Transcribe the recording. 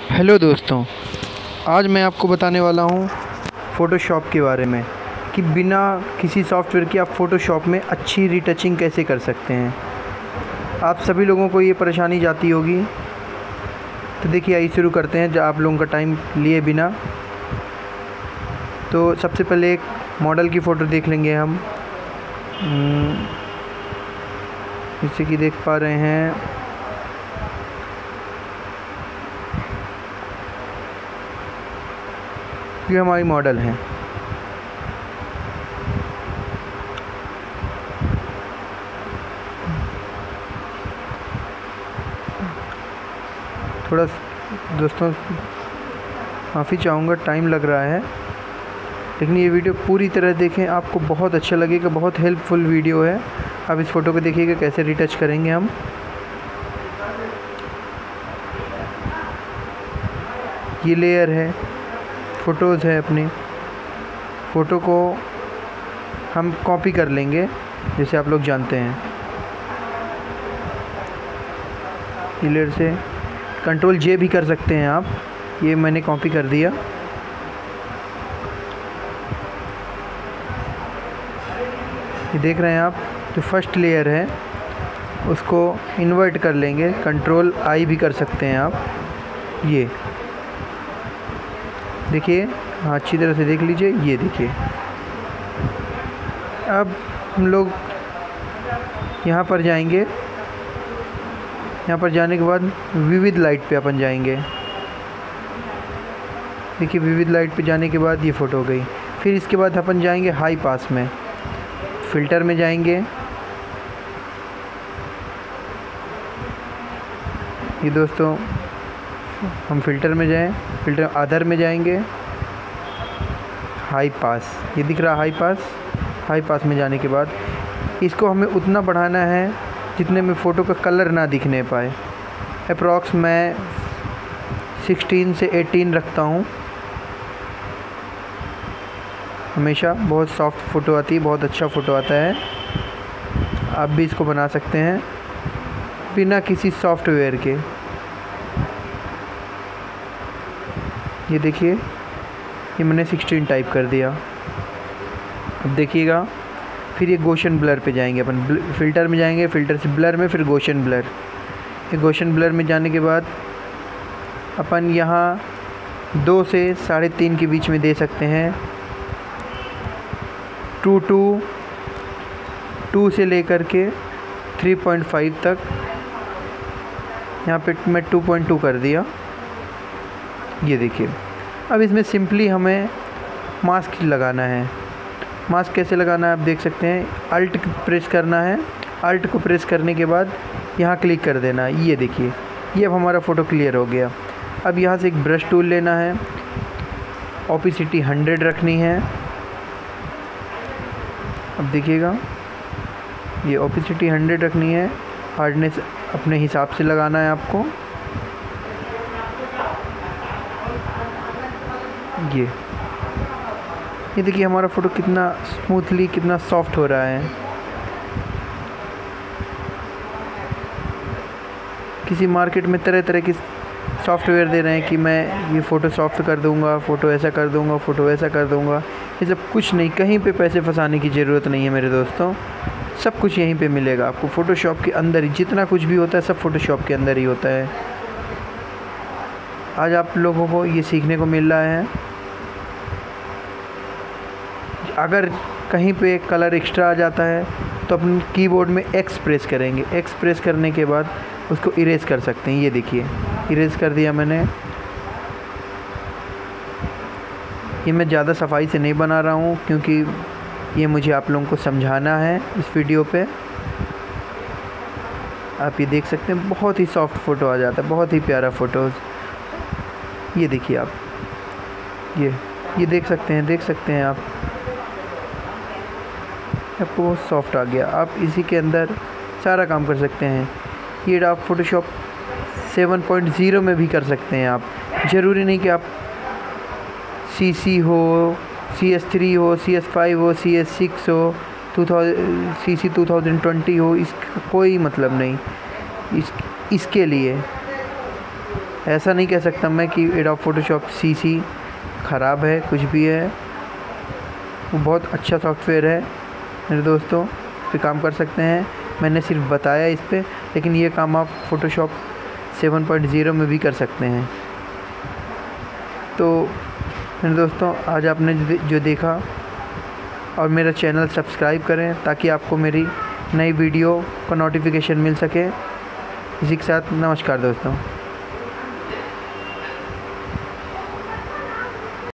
Hello दोस्तों, आज मैं आपको बताने वाला हूँ फ़ोटोशॉप के बारे में कि बिना किसी सॉफ्टवेयर के आप फ़ोटोशॉप में अच्छी रीटचिंग कैसे कर सकते हैं। आप सभी लोगों को ये परेशानी जाती होगी। तो देखिए, आइए शुरू करते हैं जब आप लोगों का टाइम लिए बिना। तो सबसे पहले एक मॉडल की फ़ोटो देख लेंगे हम। जैसे कि देख पा रहे हैं, ये हमारी मॉडल है। थोड़ा दोस्तों माफ़ी चाहूँगा, टाइम लग रहा है, लेकिन ये वीडियो पूरी तरह देखें, आपको बहुत अच्छा लगेगा। बहुत हेल्पफुल वीडियो है। आप इस फ़ोटो को देखिएगा कैसे रीटच करेंगे हम। ये लेयर है, फ़ोटोज़ है। अपनी फ़ोटो को हम कॉपी कर लेंगे, जैसे आप लोग जानते हैं। ये लेयर से कंट्रोल जे भी कर सकते हैं आप। ये मैंने कॉपी कर दिया। ये देख रहे हैं आप, जो फर्स्ट लेयर है उसको इन्वर्ट कर लेंगे। कंट्रोल आई भी कर सकते हैं आप। ये देखिए, हाँ, अच्छी तरह से देख लीजिए। ये देखिए, अब हम लोग यहाँ पर जाएंगे। यहाँ पर जाने के बाद विविध लाइट पे अपन जाएंगे। देखिए, विविध लाइट पे जाने के बाद ये फ़ोटो हो गई। फिर इसके बाद अपन जाएंगे हाई पास में, फ़िल्टर में जाएंगे। ये दोस्तों, हम फ़िल्टर में जाएं, फ़िल्टर अदर में जाएंगे, हाई पास, ये दिख रहा हाई पास। हाई पास में जाने के बाद इसको हमें उतना बढ़ाना है जितने में फ़ोटो का कलर ना दिखने पाए। अप्रॉक्स मैं 16 से 18 रखता हूँ। हमेशा बहुत सॉफ्ट फ़ोटो आती है, बहुत अच्छा फ़ोटो आता है। आप भी इसको बना सकते हैं बिना किसी सॉफ्टवेयर के। ये देखिए, ये मैंने 16 टाइप कर दिया। अब देखिएगा, फिर ये गॉसियन ब्लर पे जाएंगे अपन। फ़िल्टर में जाएंगे, फ़िल्टर से ब्लर में, फिर गॉसियन ब्लर। ये गॉसियन ब्लर में जाने के बाद अपन यहाँ 2 से 3.5 के बीच में दे सकते हैं। 2 से लेकर के 3.5 तक। यहाँ पे मैं 2.2 कर दिया। ये देखिए, अब इसमें सिंपली हमें मास्क लगाना है। मास्क कैसे लगाना है आप देख सकते हैं। अल्ट प्रेस करना है। अल्ट को प्रेस करने के बाद यहाँ क्लिक कर देना है। ये देखिए, ये अब हमारा फ़ोटो क्लियर हो गया। अब यहाँ से एक ब्रश टूल लेना है, ओपेसिटी 100 रखनी है। अब देखिएगा, ये ओपेसिटी 100 रखनी है। हार्डनेस अपने हिसाब से लगाना है आपको। ये देखिए, हमारा फ़ोटो कितना स्मूथली, कितना सॉफ्ट हो रहा है। किसी मार्केट में तरह तरह के सॉफ्टवेयर दे रहे हैं कि मैं ये फ़ोटो सॉफ्ट कर दूंगा, फ़ोटो ऐसा कर दूंगा, फ़ोटो वैसा कर दूंगा। ये सब कुछ नहीं, कहीं पे पैसे फंसाने की ज़रूरत नहीं है मेरे दोस्तों। सब कुछ यहीं पे मिलेगा आपको। फ़ोटोशॉप के अंदर ही जितना कुछ भी होता है, सब फ़ोटोशॉप के अंदर ही होता है। आज आप लोगों को ये सीखने को मिल रहा है। अगर कहीं पे कलर एक्स्ट्रा आ जाता है तो अपन कीबोर्ड में एक्स प्रेस करेंगे। एक्स प्रेस करने के बाद उसको इरेज़ कर सकते हैं। ये देखिए, इरेज़ कर दिया मैंने। ये मैं ज़्यादा सफाई से नहीं बना रहा हूँ, क्योंकि ये मुझे आप लोगों को समझाना है इस वीडियो पे। आप ये देख सकते हैं, बहुत ही सॉफ्ट फ़ोटो आ जाता है, बहुत ही प्यारा फ़ोटोज़। ये देखिए आप, ये देख सकते हैं आप, आपको बहुत सॉफ्ट आ गया। आप इसी के अंदर सारा काम कर सकते हैं। ये आप फ़ोटोशॉप 7.0 में भी कर सकते हैं। आप ज़रूरी नहीं कि आप CC हो, CS3 हो, CS5 हो, CS6 हो, CC 2020 हो, इसका कोई मतलब नहीं। इसके लिए ऐसा नहीं कह सकता मैं कि एडोब फ़ोटोशॉप CC ख़राब है, कुछ भी है। वो बहुत अच्छा सॉफ्टवेयर है मेरे दोस्तों, इस पे काम कर सकते हैं। मैंने सिर्फ बताया इस पे, लेकिन ये काम आप फ़ोटोशॉप 7.0 में भी कर सकते हैं। तो मेरे दोस्तों, आज आपने जो देखा, और मेरा चैनल सब्सक्राइब करें ताकि आपको मेरी नई वीडियो का नोटिफिकेशन मिल सके। इसी के साथ नमस्कार दोस्तों।